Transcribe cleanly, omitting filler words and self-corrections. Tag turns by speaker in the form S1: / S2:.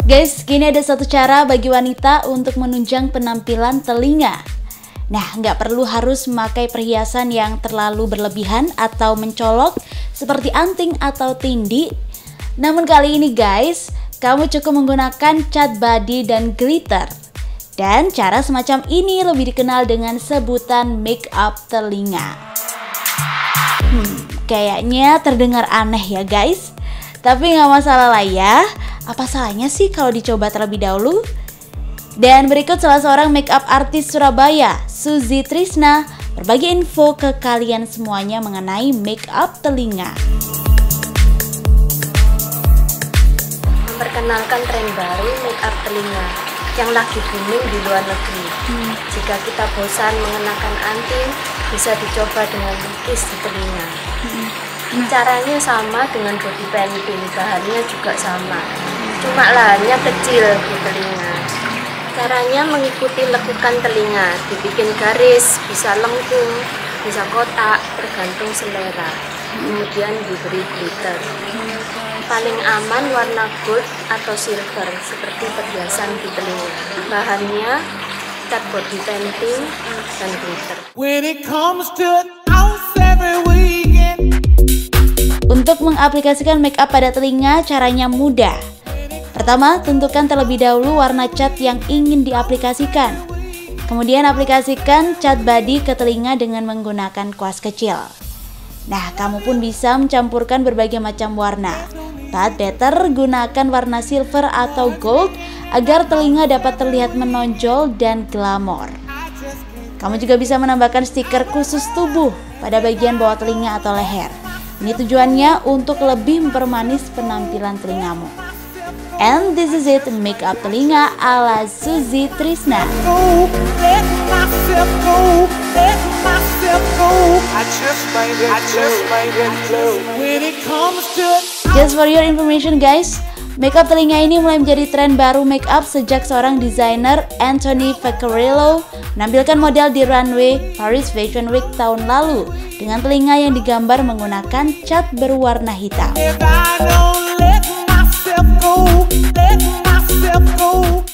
S1: Guys, kini ada satu cara bagi wanita untuk menunjang penampilan telinga. Nah, nggak perlu harus memakai perhiasan yang terlalu berlebihan atau mencolok seperti anting atau tindi. Namun kali ini guys, kamu cukup menggunakan cat body dan glitter. Dan cara semacam ini lebih dikenal dengan sebutan make up telinga. Kayaknya terdengar aneh ya guys. Tapi nggak masalah lah ya. Apa salahnya sih kalau dicoba terlebih dahulu? Dan berikut salah seorang make up artis Surabaya, Suzy Trisna, berbagi info ke kalian semuanya mengenai make up telinga.
S2: Memperkenalkan tren baru make up telinga yang lagi booming di luar negeri. Jika kita bosan mengenakan anting, bisa dicoba dengan lukis di telinga. Caranya sama dengan body painting, bahannya juga sama, cuma lahannya kecil di telinga. Caranya mengikuti lekukan telinga, dibikin garis, bisa lengkung, bisa kotak, tergantung selera. Kemudian diberi glitter. Paling aman warna gold atau silver seperti perhiasan di telinga. Bahannya cat body painting dan glitter.
S1: Untuk mengaplikasikan make up pada telinga, caranya mudah. Pertama, tentukan terlebih dahulu warna cat yang ingin diaplikasikan. Kemudian aplikasikan cat body ke telinga dengan menggunakan kuas kecil. Nah, kamu pun bisa mencampurkan berbagai macam warna. But better gunakan warna silver atau gold agar telinga dapat terlihat menonjol dan glamor. Kamu juga bisa menambahkan stiker khusus tubuh pada bagian bawah telinga atau leher. Ini tujuannya untuk lebih mempermanis penampilan telingamu. And this is it, make up telinga ala Suzy Trisna. Just for your information guys, make up telinga ini mulai menjadi tren baru make up sejak seorang desainer Anthony Vaccarello menampilkan model di runway Paris Fashion Week tahun lalu dengan telinga yang digambar menggunakan cat berwarna hitam.